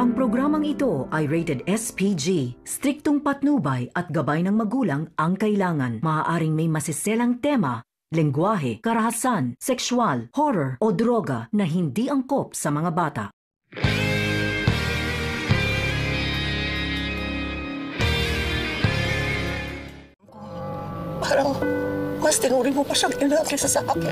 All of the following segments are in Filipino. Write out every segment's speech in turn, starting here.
Ang programang ito ay rated SPG. Striktong patnubay at gabay ng magulang ang kailangan. Maaaring may masiselang tema, lengguwahe, karahasan, sexual, horror o droga na hindi angkop sa mga bata. Parang mas tinuri mo pa siyang ina kaysa sa akin.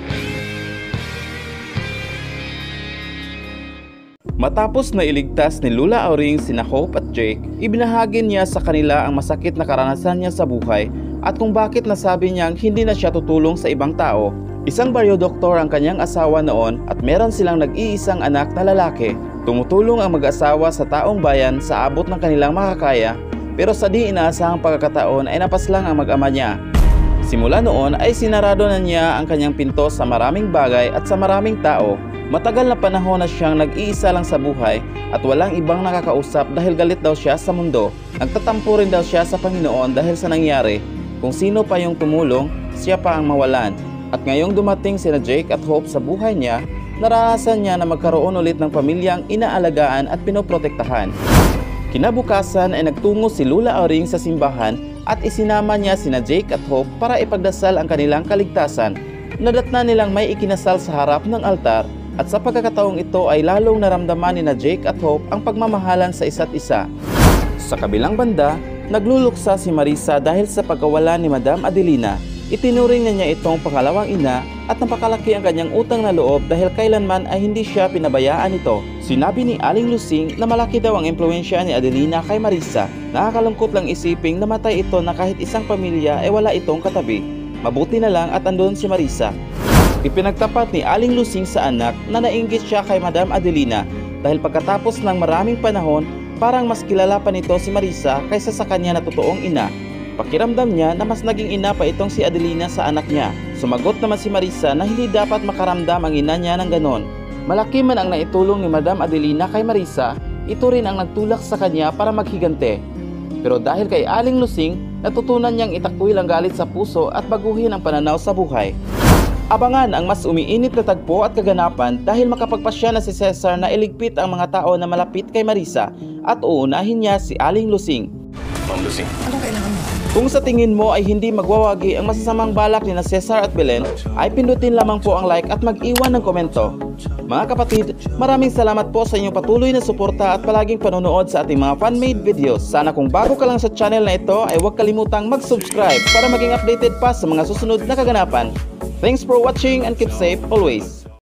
Matapos na iligtas ni Lula Auring sina Hope at Jake, ibinahagi niya sa kanila ang masakit na karanasan niya sa buhay at kung bakit nasabi niyang hindi na siya tutulong sa ibang tao. Isang baryo-doktor ang kanyang asawa noon at meron silang nag-iisang anak na lalaki. Tumutulong ang mag-asawa sa taong bayan sa abot ng kanilang makakaya, pero sa di inaasahang pagkakataon ay napaslang ang mag-ama niya. Simula noon ay sinarado na niya ang kanyang pinto sa maraming bagay at sa maraming tao. Matagal na panahon na siyang nag-iisa lang sa buhay at walang ibang nakakausap dahil galit daw siya sa mundo. Nagtatampo rin daw siya sa Panginoon dahil sa nangyari. Kung sino pa yung tumulong, siya pa ang mawalan. At ngayong dumating sina Jake at Hope sa buhay niya, naranasan niya na magkaroon ulit ng pamilyang inaalagaan at pinoprotektahan. Kinabukasan ay nagtungo si Lula Auring sa simbahan at isinama niya sina Jake at Hope para ipagdasal ang kanilang kaligtasan. Nadatna nilang may ikinasal sa harap ng altar at sa pagkakataong ito ay lalong naramdaman ni na Jake at Hope ang pagmamahalan sa isa't isa. Sa kabilang banda, nagluluksa si Marissa dahil sa pagkawala ni Madam Adelina. Itinuring na niya itong pangalawang ina at napakalaki ang kanyang utang na loob dahil kailanman ay hindi siya pinabayaan ito. Sinabi ni Aling Lucing na malaki daw ang impluwensya ni Adelina kay Marissa. Nakakalungkot lang isiping namatay ito na kahit isang pamilya ay wala itong katabi. Mabuti na lang at andun si Marissa. Ipinagtapat ni Aling Lucing sa anak na nainggit siya kay Madam Adelina dahil pagkatapos ng maraming panahon parang mas kilala pa nito si Marissa kaysa sa kanya na totoong ina. Pakiramdam niya na mas naging ina pa itong si Adelina sa anak niya. Sumagot naman si Marissa na hindi dapat makaramdam ang ina niya ng ganon. Malaki man ang naitulong ni Madam Adelina kay Marissa, ito rin ang nagtulak sa kanya para maghigante. Pero dahil kay Aling Lucing, natutunan niyang itakwil ang galit sa puso at baguhin ang pananaw sa buhay. Abangan ang mas umiinit na tagpo at kaganapan dahil makapagpasya na si Cesar na iligpit ang mga tao na malapit kay Marissa at uunahin niya si Aling Lucing. Ma'am Lucing, Anong kailangan mo? Kung sa tingin mo ay hindi magwawagi ang masasamang balak ni na Cesar at Belen, ay pindutin lamang po ang like at mag-iwan ng komento. Mga kapatid, maraming salamat po sa inyong patuloy na suporta at palaging panonood sa ating mga fan-made videos. Sana kung bago ka lang sa channel na ito ay huwag kalimutang mag-subscribe para maging updated pa sa mga susunod na kaganapan. Thanks for watching and keep safe always.